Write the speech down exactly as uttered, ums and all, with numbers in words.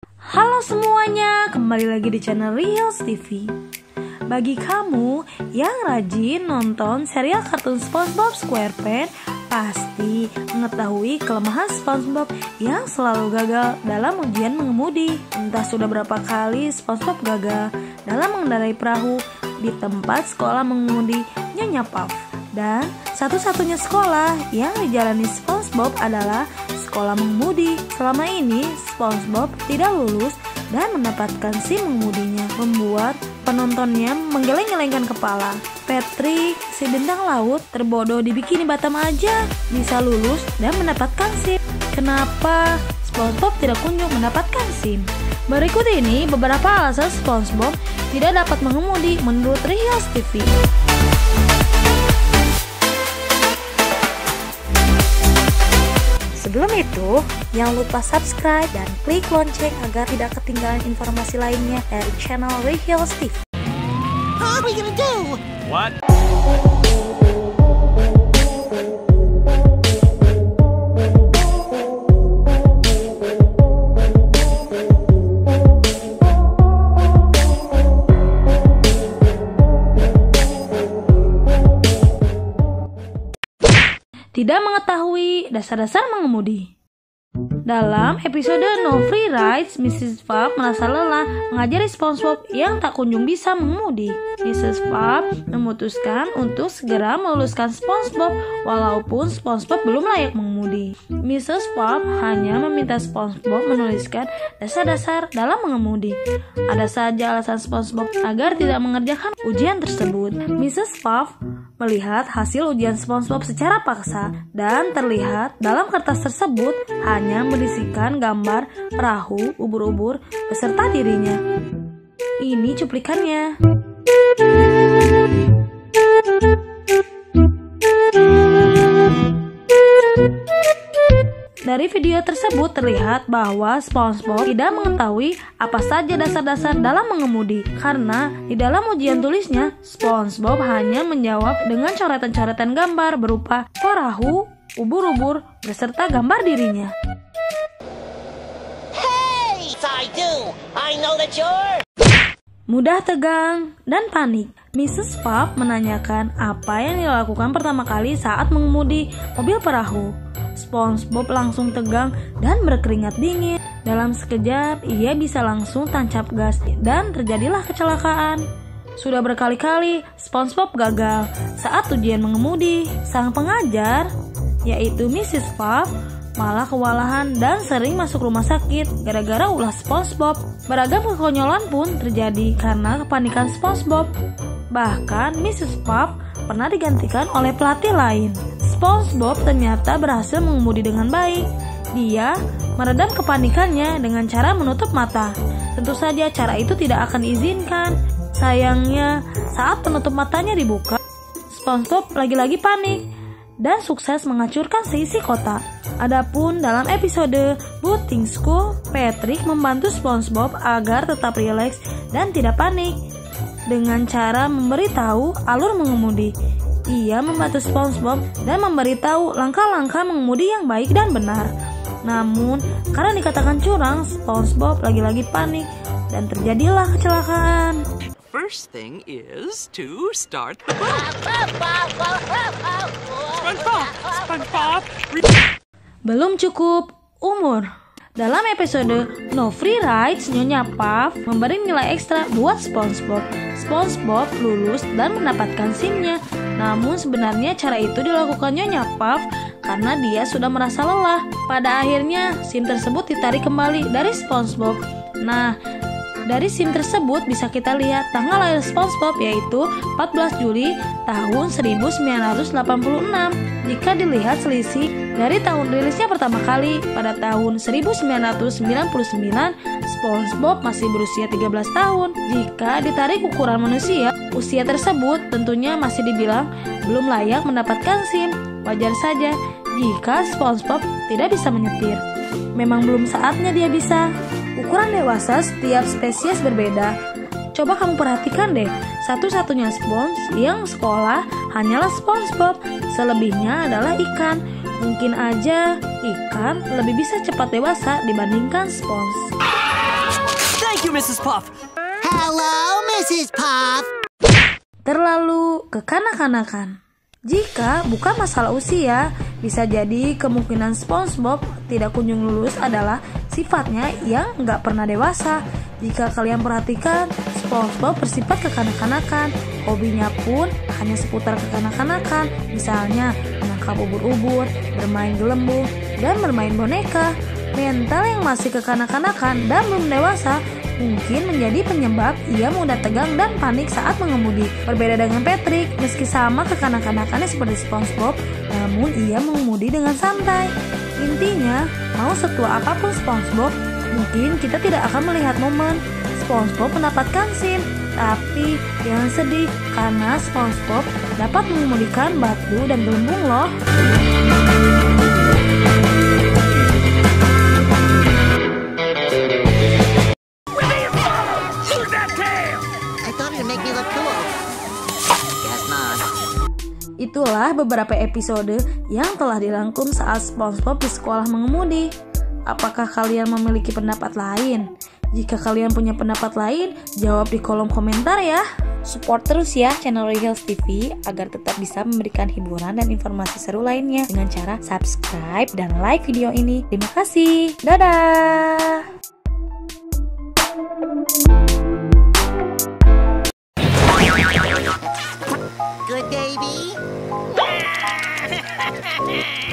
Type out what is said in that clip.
Halo semuanya, kembali lagi di channel Rios T V. Bagi kamu yang rajin nonton serial kartun SpongeBob SquarePants, pasti mengetahui kelemahan SpongeBob yang selalu gagal dalam ujian mengemudi. Entah sudah berapa kali SpongeBob gagal dalam mengendarai perahu di tempat sekolah mengemudi Nyonya Puff. Dan satu-satunya sekolah yang dijalani SpongeBob adalah sekolah mengemudi. Selama ini SpongeBob tidak lulus dan mendapatkan SIM mengemudinya, membuat penontonnya menggeleng-gelengkan kepala. Patrick, si bintang laut terbodoh di Bikini Bottom aja bisa lulus dan mendapatkan SIM. Kenapa SpongeBob tidak kunjung mendapatkan SIM? Berikut ini beberapa alasan SpongeBob tidak dapat mengemudi menurut Rios T V. Sebelum itu, jangan lupa subscribe dan klik lonceng agar tidak ketinggalan informasi lainnya dari channel Rios T V. How are we gonna do? What? Tidak mengetahui dasar-dasar mengemudi. Dalam episode No Free Rides, missus Puff merasa lelah mengajari SpongeBob yang tak kunjung bisa mengemudi. missus Puff memutuskan untuk segera meluluskan SpongeBob walaupun SpongeBob belum layak mengemudi. missus Puff hanya meminta SpongeBob menuliskan dasar-dasar dalam mengemudi. Ada saja alasan SpongeBob agar tidak mengerjakan ujian tersebut. missus Puff melihat hasil ujian SpongeBob secara paksa dan terlihat dalam kertas tersebut hanya berisikan gambar perahu ubur-ubur beserta dirinya. Ini cuplikannya. Dari video tersebut terlihat bahwa SpongeBob tidak mengetahui apa saja dasar-dasar dalam mengemudi, karena di dalam ujian tulisnya SpongeBob hanya menjawab dengan coretan-coretan gambar berupa perahu, ubur-ubur, beserta gambar dirinya. Hey, I do. I know that you're... Mudah tegang dan panik, missus Puff menanyakan apa yang dilakukan pertama kali saat mengemudi mobil perahu. SpongeBob langsung tegang dan berkeringat dingin. Dalam sekejap, ia bisa langsung tancap gas dan terjadilah kecelakaan. Sudah berkali-kali SpongeBob gagal saat ujian mengemudi. Sang pengajar, yaitu missus Puff, malah kewalahan dan sering masuk rumah sakit gara-gara ulah SpongeBob. Beragam kekonyolan pun terjadi karena kepanikan SpongeBob. Bahkan missus Puff pernah digantikan oleh pelatih lain. SpongeBob ternyata berhasil mengemudi dengan baik. Dia meredam kepanikannya dengan cara menutup mata. Tentu saja cara itu tidak akan diizinkan. Sayangnya, saat penutup matanya dibuka, SpongeBob lagi-lagi panik dan sukses menghancurkan seisi kota. Adapun dalam episode Boating School, Patrick membantu SpongeBob agar tetap rileks dan tidak panik dengan cara memberitahu alur mengemudi. Ia membantu SpongeBob dan memberitahu langkah-langkah mengemudi yang baik dan benar. Namun, karena dikatakan curang, SpongeBob lagi-lagi panik dan terjadilah kecelakaan. First thing is to start the boat. SpongeBob, SpongeBob. Belum cukup umur. Dalam episode No Free Rides, Nyonya Puff memberi nilai ekstra buat SpongeBob. SpongeBob lulus dan mendapatkan SIM-nya. Namun sebenarnya cara itu dilakukan Nyonya Puff karena dia sudah merasa lelah. Pada akhirnya SIM tersebut ditarik kembali dari SpongeBob. Nah, dari SIM tersebut bisa kita lihat tanggal lahir SpongeBob, yaitu empat belas Juli tahun seribu sembilan ratus delapan puluh enam. Jika dilihat selisih dari tahun rilisnya pertama kali pada tahun seribu sembilan ratus sembilan puluh sembilan, SpongeBob masih berusia tiga belas tahun. Jika ditarik ukuran manusia, usia tersebut tentunya masih dibilang belum layak mendapatkan SIM. Wajar saja jika SpongeBob tidak bisa menyetir. Memang belum saatnya dia bisa. Ukuran dewasa setiap spesies berbeda. Coba kamu perhatikan deh, satu-satunya spons yang sekolah hanyalah SpongeBob. Selebihnya adalah ikan. Mungkin aja ikan lebih bisa cepat dewasa dibandingkan spons. Missus Puff. Hello, Missus Puff. Terlalu kekanak-kanakan. Jika bukan masalah usia, bisa jadi kemungkinan SpongeBob tidak kunjung lulus adalah sifatnya yang nggak pernah dewasa. Jika kalian perhatikan, SpongeBob bersifat kekanak-kanakan. Hobinya pun hanya seputar kekanak-kanakan, misalnya menangkap ubur-ubur, bermain gelembung, dan bermain boneka. Mental yang masih kekanak-kanakan dan belum dewasa mungkin menjadi penyebab ia mudah tegang dan panik saat mengemudi. Berbeda dengan Patrick, meski sama kekanak-kanakannya seperti SpongeBob, namun ia mengemudi dengan santai. Intinya, mau setua apapun SpongeBob, mungkin kita tidak akan melihat momen SpongeBob mendapatkan SIM. Tapi jangan sedih, karena SpongeBob dapat mengemudikan batu dan gelembung loh. Itulah beberapa episode yang telah dirangkum saat SpongeBob di sekolah mengemudi. Apakah kalian memiliki pendapat lain? Jika kalian punya pendapat lain, jawab di kolom komentar ya. Support terus ya channel Royals T V agar tetap bisa memberikan hiburan dan informasi seru lainnya dengan cara subscribe dan like video ini. Terima kasih. Dadah. Good baby.